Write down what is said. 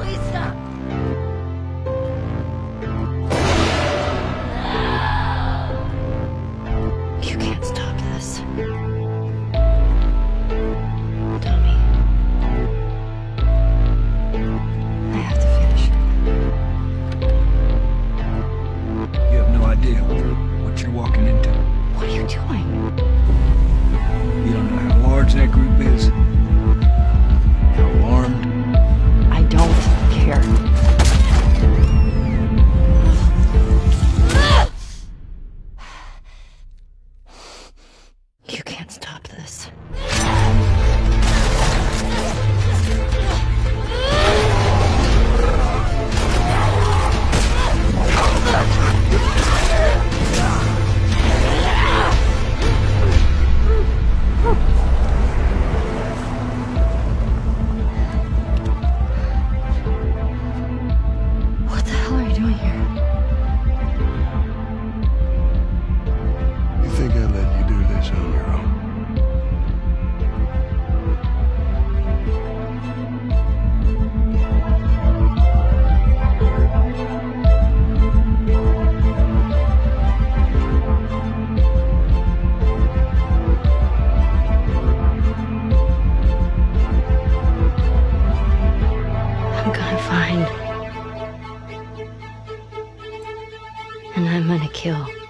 Please stop. You can't stop this. Tommy. I have to finish it. You have no idea what you're walking into. What are you doing? You don't know how large that group is, how armed. I don't care. You can't stop this. What the hell are you doing here? You think I'd let you do this on your own? I'm gonna find. And I'm gonna kill.